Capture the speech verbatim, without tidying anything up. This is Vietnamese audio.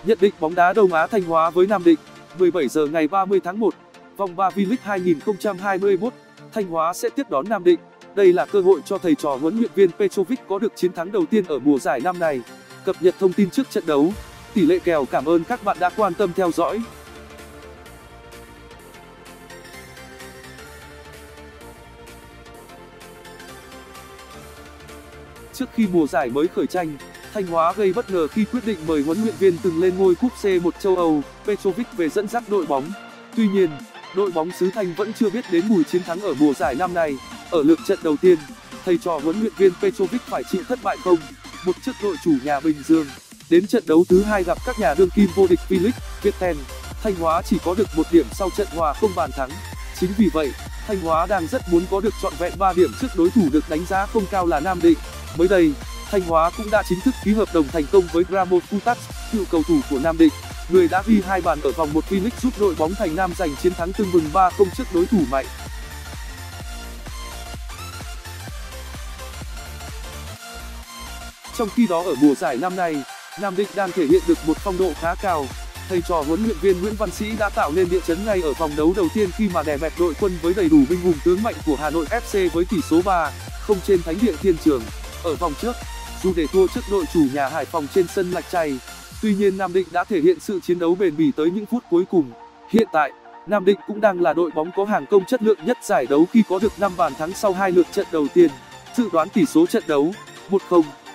Nhận định bóng đá Đông Á Thanh Hóa với Nam Định. mười bảy giờ ngày ba mươi tháng một, vòng ba V-League hai nghìn không trăm hai mươi mốt, Thanh Hóa sẽ tiếp đón Nam Định. Đây là cơ hội cho thầy trò huấn luyện viên Petrovic có được chiến thắng đầu tiên ở mùa giải năm nay. Cập nhật thông tin trước trận đấu. Tỷ lệ kèo. Cảm ơn các bạn đã quan tâm theo dõi. Trước khi mùa giải mới khởi tranh, Thanh Hóa gây bất ngờ khi quyết định mời huấn luyện viên từng lên ngôi cúp C một châu Âu, Petrovic về dẫn dắt đội bóng. Tuy nhiên, đội bóng xứ Thanh vẫn chưa biết đến mùi chiến thắng ở mùa giải năm nay. Ở lượt trận đầu tiên, thầy trò huấn luyện viên Petrovic phải chịu thất bại không một trước đội chủ nhà Bình Dương. Đến trận đấu thứ hai gặp các nhà đương kim vô địch V-League, Viettel, Thanh Hóa chỉ có được một điểm sau trận hòa không bàn thắng. Chính vì vậy, Thanh Hóa đang rất muốn có được trọn vẹn ba điểm trước đối thủ được đánh giá không cao là Nam Định. Mới đây, Thanh Hóa cũng đã chính thức ký hợp đồng thành công với Gramo Putas, cựu cầu thủ của Nam Định, người đã ghi hai bàn ở vòng một V-League giúp đội bóng Thành Nam giành chiến thắng tưng bừng ba không trước đối thủ mạnh. Trong khi đó ở mùa giải năm nay, Nam Định đang thể hiện được một phong độ khá cao. Thầy trò huấn luyện viên Nguyễn Văn Sĩ đã tạo nên địa chấn ngay ở vòng đấu đầu tiên khi mà đè bẹp đội quân với đầy đủ binh hùng tướng mạnh của Hà Nội ép xê với tỷ số ba không trên thánh địa Thiên Trường. Ở vòng trước, dù để thua trước đội chủ nhà Hải Phòng trên sân Lạch Tray, tuy nhiên Nam Định đã thể hiện sự chiến đấu bền bỉ tới những phút cuối cùng. Hiện tại, Nam Định cũng đang là đội bóng có hàng công chất lượng nhất giải đấu khi có được năm bàn thắng sau hai lượt trận đầu tiên. Dự đoán tỷ số trận đấu: một không.